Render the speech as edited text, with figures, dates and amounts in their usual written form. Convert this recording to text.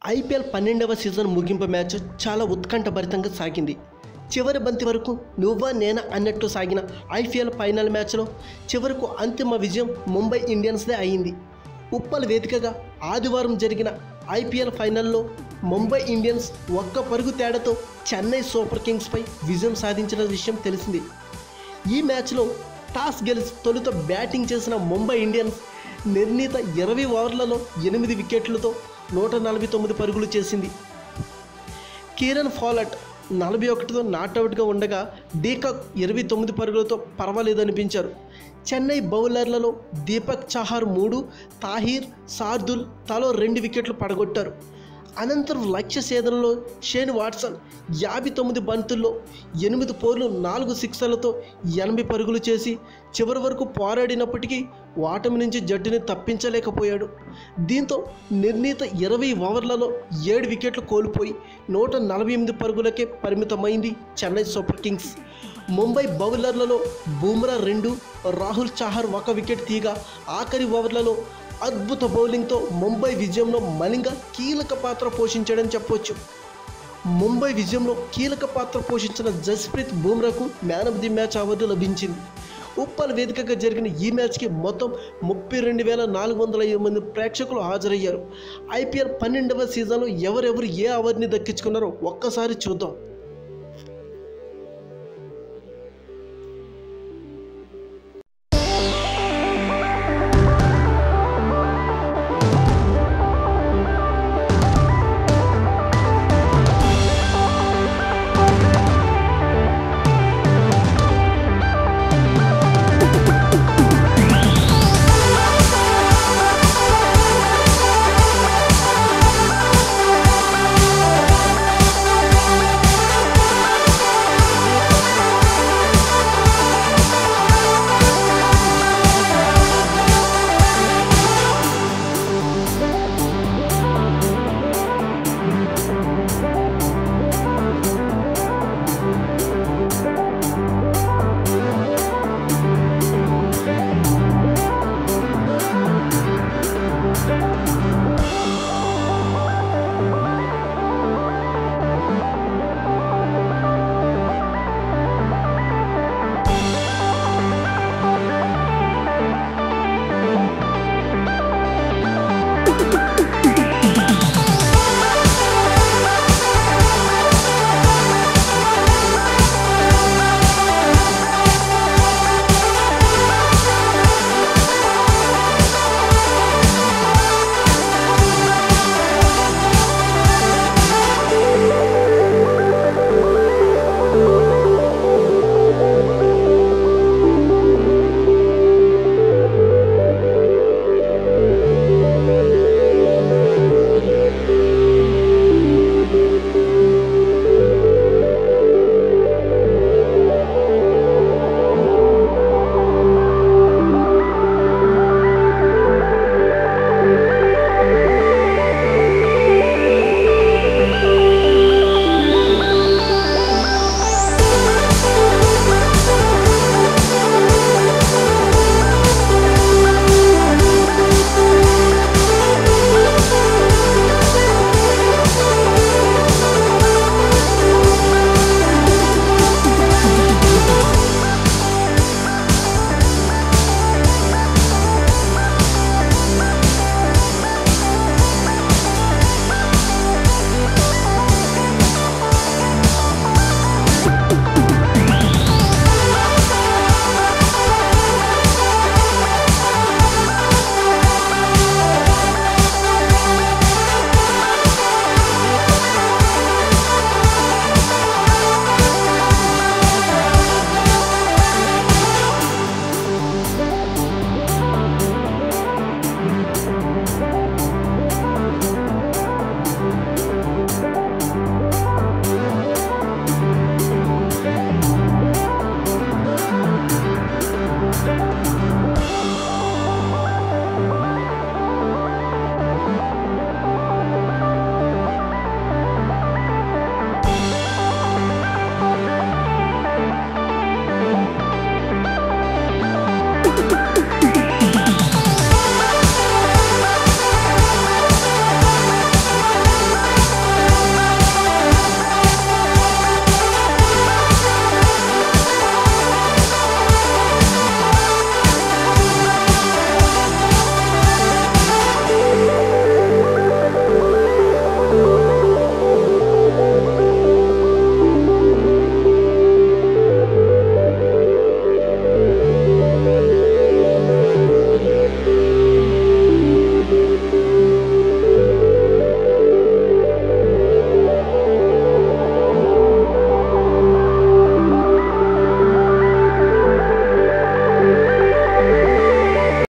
IPL 12వ season ముగింపు match చాలా ఉత్కంఠభరితంగా సాగింది. చివరి బంతి వరకు నువ్వా నేనా అన్నట్టు సాగిన ఐపీఎల్ ఫైనల్ మ్యాచ్లో చివరకు అంతిమ విజయం ముంబై ఇండియన్స్దే అయింది. ఉప్పల్ వేదికగా ఆదివారం జరిగిన ఐపీఎల్ ఫైనల్లో ముంబై ఇండియన్స్ ఒక్క పరుగు తేడాతో చెన్నై సూపర్ కింగ్స్పై విజయం సాధించిన విషయం తెలిసింది. ఈ మ్యాచ్లో టాస్ గెలిచి తొలుత బ్యాటింగ్ చేసిన ముంబై ఇండియన్స్ నిర్ణీత 20 ఓవర్లలో 8 వికెట్లతో 149 పరుగులు చేసింది. కీరన్ ఫాలట్ 41తో నాట్అవుట్గా ఉండగా డీకాక్ 29 పరుగులతో పర్వాలేదనిపించారు. చెన్నై బౌలర్లలో దీపక్ చాహర్ 3, తాహిర్, శార్దుల్ తలో 2 వికెట్లు పడగొట్టారు. అనంతరం లక్ష్య ఛేదనలో షేన్ వాట్సన్ 59 బంతుల్లో 8 పోర్లు 4 సిక్సర్లతో 80 పరుగులు చేసి చివరి వరకు పోరాడినప్పటికీ ఓటమి నుంచి జట్టుని తప్పించలేకపోయాడు. దీంతో నిర్ణీత 20 ఓవర్లలో 7 వికెట్లు కోల్పోయి 148 పరుగులకే పరిమితమైంది చెన్నై సూపర్ కింగ్స్. ముంబై బౌలర్లలో బుమ్రా 2, రాహుల్ చాహర్ 1 వికెట్ తీయగా ఆఖరి ఓవర్లలో అద్భుత బౌలింగ్తో ముంబై విజయంలో మలింగ కీలక పాత్ర పోషించాడని చెప్పొచ్చు. ముంబై విజయంలో కీలక పాత్ర పోషించిన జస్ప్రీత్ బుమ్రాకు man of the match award లభించింది. ఉప్పల్ వేదికగా జరిగిన ఈ మ్యాచ్కి మొత్తం 32,405 మంది ప్రేక్షకులు హాజరయ్యారు. ఐపీఎల్ 12వ సీజన్లో ఎవరెవరు ఏ అవార్డుని దక్కించుకున్నారో ఒక్కసారి చూద్దాం.